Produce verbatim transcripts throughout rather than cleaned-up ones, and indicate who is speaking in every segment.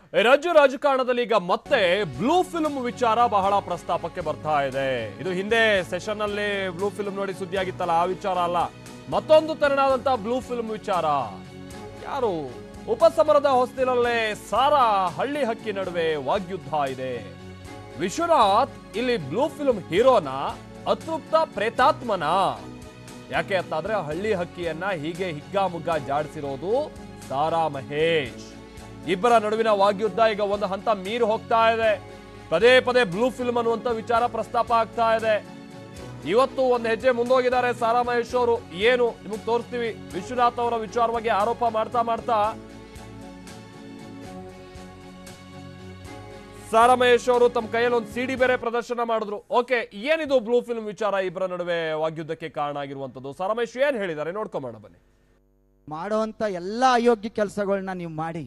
Speaker 1: ರಾಜ್ಯ ರಾಜಕಾರಣದಲ್ಲಿ ಈಗ ಮತ್ತೆ ಬ್ಲೂ ಫಿಲ್ಮ್ ವಿಚಾರ ಬಹಳ ಪ್ರಸ್ತಾಪಕ್ಕೆ ಬರ್ತಾ ಇದೆ. ಇದು ಹಿಂದೆ ಸೆಷನ್ ನಲ್ಲಿ ಬ್ಲೂ ಫಿಲ್ಮ್ ನೋಡಿ ಸುದ್ದಿ ಆಗಿತ್ತಲ್ಲ, ಆ ವಿಚಾರ ಅಲ್ಲ, ಮತ್ತೊಂದು ತೆರನಾದಂತ ಬ್ಲೂ ಫಿಲ್ಮ್ ವಿಚಾರ. ಯಾರು ಉಪಸಮರದ ಹೊಸ್ತಿಲಲ್ಲೇ ಸಾರಾ ಹಳ್ಳಿ ಹಕ್ಕಿ ನಡುವೆ ವಾಗ್ಯುದ್ಧ ಇದೆ. ವಿಶ್ವನಾಥ್ ಇಲ್ಲಿ ಬ್ಲೂ ಫಿಲ್ಮ್ ಹೀರೋನ, ಅತೃಪ್ತ ಪ್ರೇತಾತ್ಮನ? ಯಾಕೆ ಅಂತಾದ್ರೆ ಹಳ್ಳಿ ಹಕ್ಕಿಯನ್ನ ಹೀಗೆ ಹಿಗ್ಗಾಮುಗ್ಗಾ ಜಾಡಿಸಿರೋದು ಸಾರಾ ಮಹೇಶ್. ಇಬ್ಬರ ನಡುವಿನ ವಾಗ್ಯುದ್ಧ ಈಗ ಒಂದು ಹಂತ ಮೀರಿ ಹೋಗ್ತಾ ಇದೆ. ಪದೇ ಪದೇ ಬ್ಲೂ ಫಿಲ್ಮ್ ಅನ್ನುವಂತ ವಿಚಾರ ಪ್ರಸ್ತಾಪ ಆಗ್ತಾ ಇದೆ. ಇವತ್ತು ಒಂದು ಹೆಜ್ಜೆ ಮುಂದೋಗಿದ್ದಾರೆ ಸಾರಾ ಮಹೇಶ್ ಅವರು. ಏನು ನಿಮಗೆ ತೋರಿಸ್ತೀವಿ. ವಿಶ್ವನಾಥ್ ಅವರ ವಿಚಾರವಾಗಿ ಆರೋಪ ಮಾಡ್ತಾ ಮಾಡ್ತಾ ಸಾರಾ ಮಹೇಶ್ ಅವರು ತಮ್ಮ ಕೈಯಲ್ಲಿ ಒಂದು ಸಿಡಿ ಬೇರೆ ಪ್ರದರ್ಶನ ಮಾಡಿದ್ರು. ಓಕೆ, ಏನಿದು ಬ್ಲೂ ಫಿಲ್ಮ್ ವಿಚಾರ ಇಬ್ಬರ ನಡುವೆ ವಾಗ್ಯುದ್ಧಕ್ಕೆ ಕಾರಣ ಆಗಿರುವಂತದ್ದು? ಸಾರಾ ಮಹೇಶ್ ಏನ್ ಹೇಳಿದ್ದಾರೆ ನೋಡ್ಕೊಂಬೋಣ ಬನ್ನಿ.
Speaker 2: ಮಾಡುವಂತ ಎಲ್ಲ ಅಯೋಗ್ಯ ಕೆಲಸಗಳನ್ನ ನೀವು ಮಾಡಿ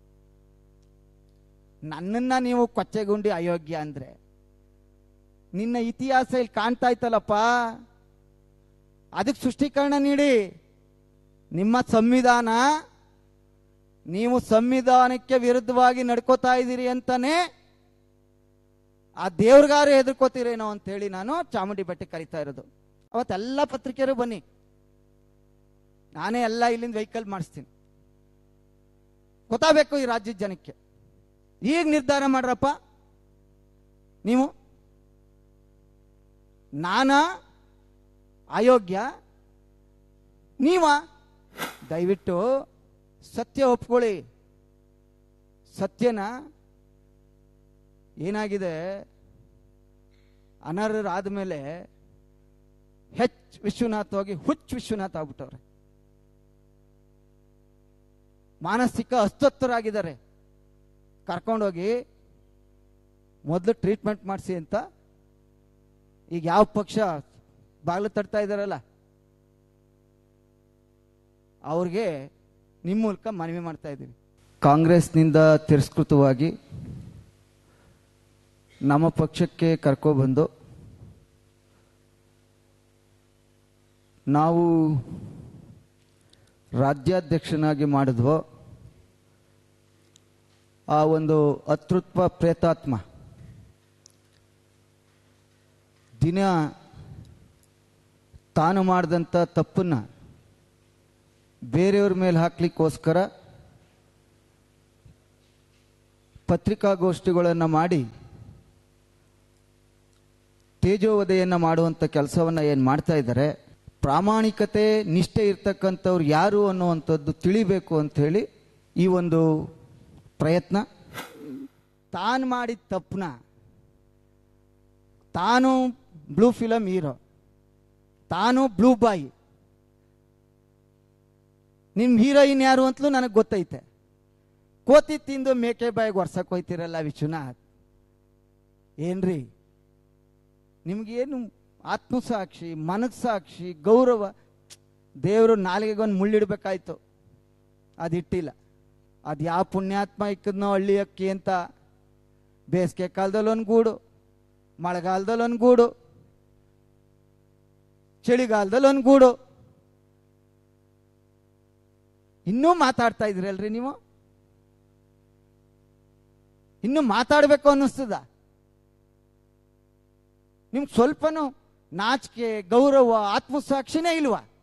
Speaker 2: ನನ್ನನ್ನ ನೀವು ಕೊಚ್ಚೆಗುಂಡಿ ಅಯೋಗ್ಯ ಅಂದ್ರೆ ನಿನ್ನ ಇತಿಹಾಸ ಇಲ್ಲಿ ಕಾಣ್ತಾ ಇತ್ತಲ್ಲಪ್ಪ, ಅದಕ್ಕೆ ಸೃಷ್ಟೀಕರಣ ನೀಡಿ. ನಿಮ್ಮ ಸಂವಿಧಾನ, ನೀವು ಸಂವಿಧಾನಕ್ಕೆ ವಿರುದ್ಧವಾಗಿ ನಡ್ಕೋತಾ ಇದ್ದೀರಿ ಅಂತಾನೆ ಆ ದೇವ್ರಿಗಾರು ಹೆದರ್ಕೋತೀರೇನೋ ಅಂತೇಳಿ ನಾನು ಚಾಮುಂಡಿ ಬೆಟ್ಟಕ್ಕೆ ಕರಿತಾ ಇರೋದು. ಅವತ್ತೆಲ್ಲ ಪತ್ರಿಕೆಯರು ಬನ್ನಿ, ನಾನೇ ಎಲ್ಲ ಇಲ್ಲಿಂದ ವೆಹಿಕಲ್ ಮಾಡಿಸ್ತೀನಿ. ಗೊತ್ತಾಗಬೇಕು ಈ ರಾಜ್ಯದ ಜನಕ್ಕೆ. ಈಗ ನಿರ್ಧಾರ ಮಾಡ್ರಪ್ಪ ನೀವು. ನಾನ ಅಯೋಗ್ಯ, ನೀವ? ದಯವಿಟ್ಟು ಸತ್ಯ ಒಪ್ಕೊಳ್ಳಿ. ಸತ್ಯನ ಏನಾಗಿದೆ, ಅನರ್ಹರಾದ ಮೇಲೆ ಹೆಚ್ ವಿಶ್ವನಾಥ್ ಹೋಗಿ ಹುಚ್ಚ ವಿಶ್ವನಾಥ್ ಆಗ್ಬಿಟ್ಟವ್ರೆ. ಮಾನಸಿಕ ಅಸ್ವಸ್ಥರಾಗಿದ್ದಾರೆ. ಕರ್ಕೊಂಡೋಗಿ ಮೊದಲು ಟ್ರೀಟ್ಮೆಂಟ್ ಮಾಡಿಸಿ ಅಂತ ಈಗ ಯಾವ ಪಕ್ಷ ಬಾಗಿಲು ತಡ್ತಾ ಇದ್ದಾರಲ್ಲ ಅವ್ರಿಗೆ ನಿಮ್ಮ ಮೂಲಕ ಮನವಿ ಮಾಡ್ತಾ ಇದ್ದೀವಿ. ಕಾಂಗ್ರೆಸ್ನಿಂದ ತಿರಸ್ಕೃತವಾಗಿ ನಮ್ಮ ಪಕ್ಷಕ್ಕೆ ಕರ್ಕೊಬಂದು ನಾವು ರಾಜ್ಯಾಧ್ಯಕ್ಷನಾಗಿ ಮಾಡಿದ್ವೋ ಆ ಒಂದು ಅತೃಪ್ತ ಪ್ರೇತಾತ್ಮ ದಿನ ತಾನು ಮಾಡಿದಂಥ ತಪ್ಪನ್ನ ಬೇರೆಯವ್ರ ಮೇಲೆ ಹಾಕ್ಲಿಕ್ಕೋಸ್ಕರ ಪತ್ರಿಕಾಗೋಷ್ಠಿಗಳನ್ನು ಮಾಡಿ ತೇಜೋವಧೆಯನ್ನು ಮಾಡುವಂಥ ಕೆಲಸವನ್ನು ಏನು ಮಾಡ್ತಾ ಇದ್ದಾರೆ, ಪ್ರಾಮಾಣಿಕತೆ ನಿಷ್ಠೆ ಇರ್ತಕ್ಕಂಥವ್ರು ಯಾರು ಅನ್ನುವಂಥದ್ದು ತಿಳಿಬೇಕು ಅಂಥೇಳಿ ಈ ಒಂದು ಪ್ರಯತ್ನ. ತಾನು ಮಾಡಿದ ತಪ್ಪನ, ತಾನು ಬ್ಲೂ ಫಿಲಮ್ ಹೀರೋ, ತಾನು ಬ್ಲೂ ಬಾಯ್, ನಿಮ್ಮ ಹೀರೋಯಿನ್ ಯಾರು ಅಂತಲೂ ನನಗೆ ಗೊತ್ತೈತೆ. ಕೋತಿ ತಿಂದು ಮೇಕೆ ಬಾಯಿಗೆ ವರ್ಷಕ್ಕೆ ಹೋಯ್ತಿರಲ್ಲ ವಿಶ್ವನಾಥ್, ಏನ್ರಿ ನಿಮ್ಗೇನು ಆತ್ಮಸಾಕ್ಷಿ, ಮನಸ್ಸಾಕ್ಷಿ, ಗೌರವ? ದೇವರು ನಾಲಿಗೆಗೊಂದು ಮುಳ್ಳಿಡ್ಬೇಕಾಯ್ತು, ಅದಿಟ್ಟಿಲ್ಲ. ಅದು ಯಾವ ಪುಣ್ಯಾತ್ಮ ಇಕ್ಕದ್ನೋ ಹಳ್ಳಿ ಅಕ್ಕಿ ಅಂತ. ಬೇಸಿಗೆ ಕಾಲದಲ್ಲಿ ಒಂದು ಗೂಡು, ಮಳೆಗಾಲದಲ್ಲಿ ಒಂದು ಗೂಡು, ಚಳಿಗಾಲದಲ್ಲಿ ಒಂದು ಗೂಡು. ಇನ್ನೂ ಮಾತಾಡ್ತಾ ಇದ್ರಲ್ರಿ ನೀವು? ಇನ್ನೂ ಮಾತಾಡಬೇಕು ಅನ್ನಿಸ್ತದ ನಿಮ್ಗೆ? ಸ್ವಲ್ಪನೂ ನಾಚಿಕೆ, ಗೌರವ, ಆತ್ಮಸಾಕ್ಷಿನೇ ಇಲ್ವಾ?